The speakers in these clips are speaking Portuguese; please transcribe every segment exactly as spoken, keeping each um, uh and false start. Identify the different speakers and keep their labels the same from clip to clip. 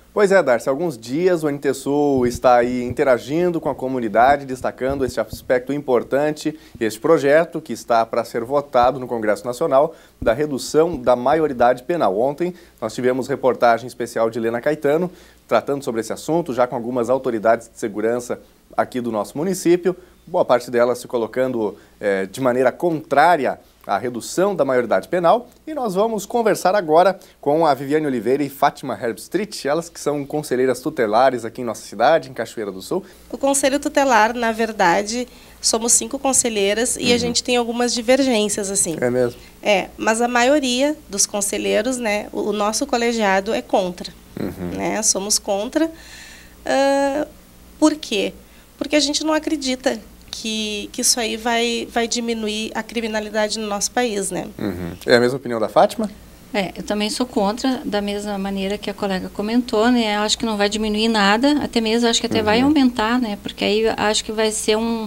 Speaker 1: Pois é, Darcy, há alguns dias o N T Sul está aí interagindo com a comunidade, destacando esse aspecto importante, este projeto que está para ser votado no Congresso Nacional, da redução da maioridade penal. Ontem nós tivemos reportagem especial de Helena Caetano, tratando sobre esse assunto, já com algumas autoridades de segurança aqui do nosso município, boa parte delas se colocando eh, de maneira contrária à redução da maioridade penal. E nós vamos conversar agora com a Viviane Oliveira e Fátima Herbstreit, elas que são conselheiras tutelares aqui em nossa cidade, em Cachoeira do Sul.
Speaker 2: O Conselho Tutelar, na verdade, somos cinco conselheiras e uhum. a gente tem algumas divergências, assim.
Speaker 1: É mesmo?
Speaker 2: É, mas a maioria dos conselheiros, né, o nosso colegiado é contra, uhum. né, somos contra. Uh, por quê? Porque a gente não acredita que, que isso aí vai, vai diminuir a criminalidade no nosso país, né?
Speaker 1: Uhum. É a mesma opinião da Fátima?
Speaker 3: É, eu também sou contra, da mesma maneira que a colega comentou, né? Eu acho que não vai diminuir nada, até mesmo acho que até uhum. vai aumentar, né? Porque aí acho que vai ser um...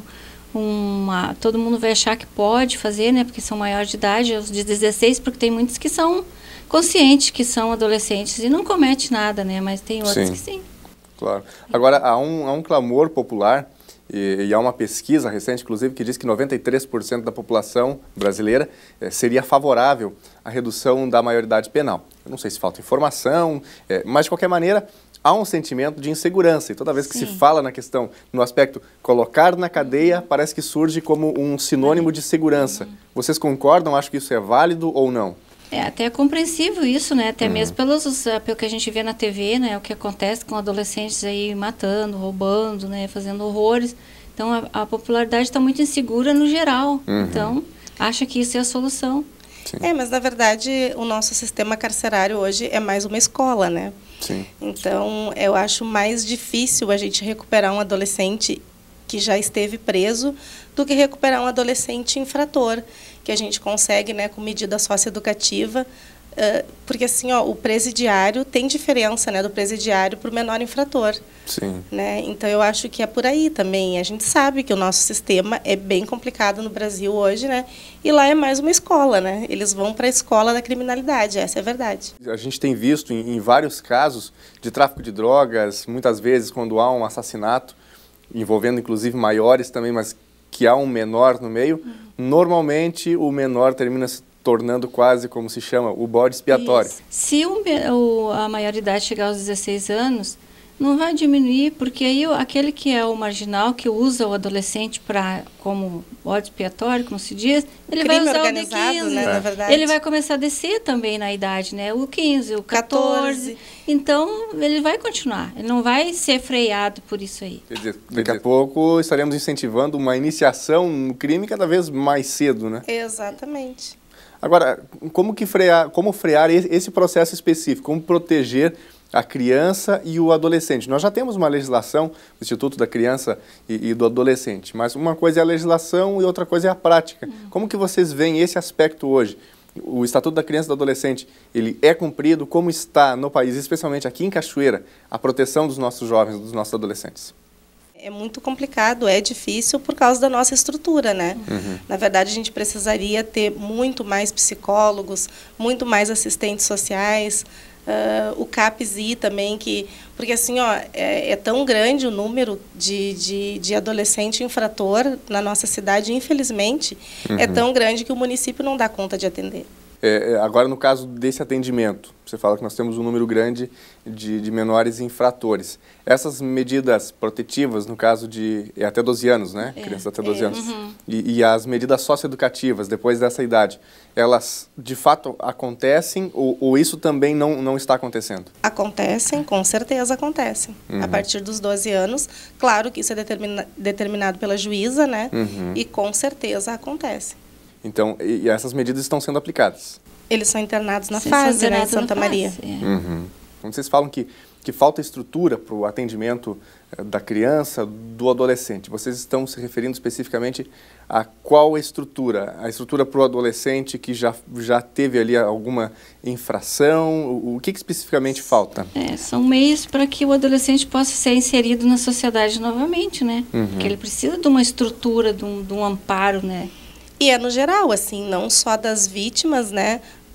Speaker 3: Uma, todo mundo vai achar que pode fazer, né? Porque são maiores de idade, os de dezesseis, porque tem muitos que são conscientes que são adolescentes e não cometem nada, né? Mas tem outros
Speaker 1: sim.
Speaker 3: que sim.
Speaker 1: Claro. Agora, há um, há um clamor popular e, e há uma pesquisa recente, inclusive, que diz que noventa e três por cento da população brasileira eh, seria favorável à redução da maioridade penal. Eu não sei se falta informação, eh, mas, de qualquer maneira, há um sentimento de insegurança. E toda vez que Sim. se fala na questão, no aspecto colocar na cadeia, parece que surge como um sinônimo de segurança. Vocês concordam? Acham que isso é válido ou não?
Speaker 3: É até compreensível isso, né? Até uhum. mesmo pelos, pelo que a gente vê na T V, né? O que acontece com adolescentes aí matando, roubando, né? Fazendo horrores. Então, a, a popularidade está muito insegura no geral. Uhum. Então, acha que isso é a solução.
Speaker 2: Sim. É, mas na verdade, o nosso sistema carcerário hoje é mais uma escola, né?
Speaker 1: Sim.
Speaker 2: Então, eu acho mais difícil a gente recuperar um adolescente que já esteve preso do que recuperar um adolescente infrator, que a gente consegue, né, com medida socioeducativa, uh, porque assim, ó, o presidiário tem diferença, né, do presidiário para o menor infrator.
Speaker 1: Sim.
Speaker 2: Né? Então, eu acho que é por aí também. A gente sabe que o nosso sistema é bem complicado no Brasil hoje, né? E lá é mais uma escola, né? Eles vão para a escola da criminalidade, essa é a verdade.
Speaker 1: A gente tem visto em, em vários casos de tráfico de drogas, muitas vezes quando há um assassinato, envolvendo inclusive maiores também, mas que há um menor no meio, uhum. normalmente o menor termina se tornando quase, como se chama, o bode expiatório.
Speaker 3: Isso. Se o, o, a maioridade chegar aos dezesseis anos, não vai diminuir, porque aí aquele que é o marginal, que usa o adolescente para como bode expiatório, como se diz, ele
Speaker 2: Crime
Speaker 3: vai usar o
Speaker 2: D quinze, né,
Speaker 3: é.
Speaker 2: na verdade.
Speaker 3: Ele vai começar a descer também na idade, né? O quinze, o quatorze. Então, ele vai continuar. Ele não vai ser freado por isso aí.
Speaker 1: Quer dizer, daqui a pouco estaremos incentivando uma iniciação no crime cada vez mais cedo, né?
Speaker 2: Exatamente.
Speaker 1: Agora, como que frear, como frear esse processo específico? Como proteger a criança e o adolescente? Nós já temos uma legislação do Instituto da Criança e, e do Adolescente, mas uma coisa é a legislação e outra coisa é a prática. Uhum. Como que vocês veem esse aspecto hoje? O Estatuto da Criança e do Adolescente, ele é cumprido? Como está no país, especialmente aqui em Cachoeira, a proteção dos nossos jovens, dos nossos adolescentes?
Speaker 2: É muito complicado, é difícil por causa da nossa estrutura, né? Uhum. Na verdade, a gente precisaria ter muito mais psicólogos, muito mais assistentes sociais, uh, o CAPS-I também, que, porque assim, ó, é, é tão grande o número de, de, de adolescente infrator na nossa cidade, infelizmente, uhum. é tão grande que o município não dá conta de atender.
Speaker 1: É, agora, no caso desse atendimento, você fala que nós temos um número grande de, de menores infratores. Essas medidas protetivas, no caso de é até doze anos, né? É, crianças até doze é, anos. Uhum. E, e as medidas socioeducativas, depois dessa idade, elas de fato acontecem ou, ou isso também não, não está acontecendo?
Speaker 2: Acontecem, com certeza acontecem. Uhum. A partir dos doze anos, claro que isso é determina, determinado pela juíza, né? Uhum. E com certeza acontece.
Speaker 1: Então, e essas medidas estão sendo aplicadas?
Speaker 2: Eles são internados na
Speaker 3: Sim,
Speaker 2: fase, né, em Santa Maria.
Speaker 3: Fase, é.
Speaker 1: Uhum. Quando vocês falam que, que falta estrutura para o atendimento eh, da criança, do adolescente, vocês estão se referindo especificamente a qual estrutura? A estrutura para o adolescente que já, já teve ali alguma infração? O, o que, que especificamente falta?
Speaker 3: É, são meios para que o adolescente possa ser inserido na sociedade novamente, né? Uhum. Porque ele precisa de uma estrutura, de um, de um amparo, né?
Speaker 2: E é no geral, assim, não só das vítimas, né,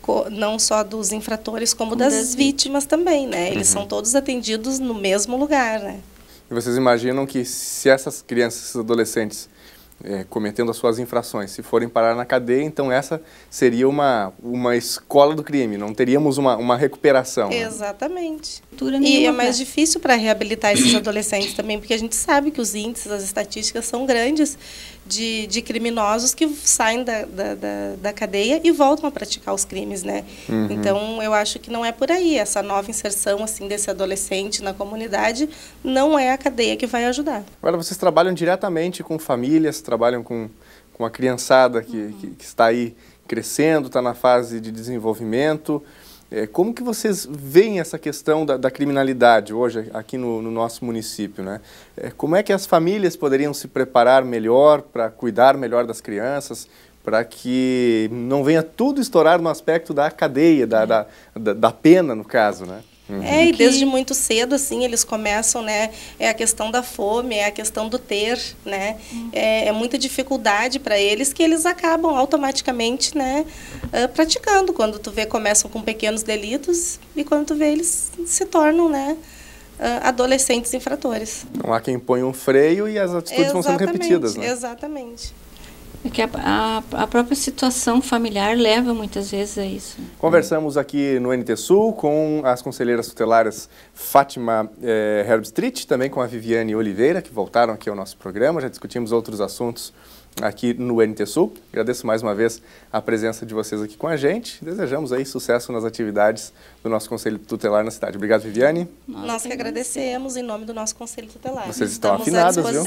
Speaker 2: não só dos infratores, como das, das vítimas também, né? Eles uhum. são todos atendidos no mesmo lugar, né?
Speaker 1: E vocês imaginam que se essas crianças, esses adolescentes, é, cometendo as suas infrações, se forem parar na cadeia, então essa seria uma, uma escola do crime, não teríamos uma, uma recuperação.
Speaker 2: Exatamente. Né? E é mais difícil para reabilitar esses adolescentes também, porque a gente sabe que os índices, as estatísticas são grandes de, de criminosos que saem da, da, da, da cadeia e voltam a praticar os crimes, né? Uhum. Então, eu acho que não é por aí. Essa nova inserção assim, desse adolescente na comunidade não é a cadeia que vai ajudar.
Speaker 1: Agora, vocês trabalham diretamente com famílias, trabalham com, com a criançada que, uhum. que, que está aí crescendo, está na fase de desenvolvimento. É, como que vocês veem essa questão da, da criminalidade hoje aqui no, no nosso município, né? É, como é que as famílias poderiam se preparar melhor para cuidar melhor das crianças, para que não venha tudo estourar no aspecto da cadeia, da, da, da, da pena, no caso, né?
Speaker 2: Uhum. É, e desde muito cedo, assim, eles começam, né, é a questão da fome, é a questão do ter, né, uhum. é, é muita dificuldade para eles que eles acabam automaticamente, né, uh, praticando, quando tu vê, começam com pequenos delitos e quando tu vê, eles se tornam, né, uh, adolescentes infratores.
Speaker 1: Não há quem ponha um freio e as atitudes exatamente, vão sendo repetidas, né?
Speaker 2: Exatamente.
Speaker 3: Porque a, a, a própria situação familiar leva muitas vezes a isso.
Speaker 1: Conversamos aqui no N T Sul com as conselheiras tutelares Fátima eh, Herbstreit, também com a Viviane Oliveira, que voltaram aqui ao nosso programa. Já discutimos outros assuntos aqui no N T Sul. Agradeço mais uma vez a presença de vocês aqui com a gente. Desejamos aí sucesso nas atividades do nosso Conselho Tutelar na cidade. Obrigado, Viviane.
Speaker 2: Nós, Nós que agradecemos em nome do nosso Conselho Tutelar.
Speaker 1: Vocês estão afinadas, viu?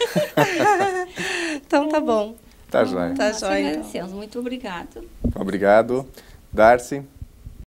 Speaker 2: Então tá bom.
Speaker 1: Tá joia.
Speaker 3: Tá joia. Agradecemos. Muito obrigado.
Speaker 1: Obrigado. Darcy.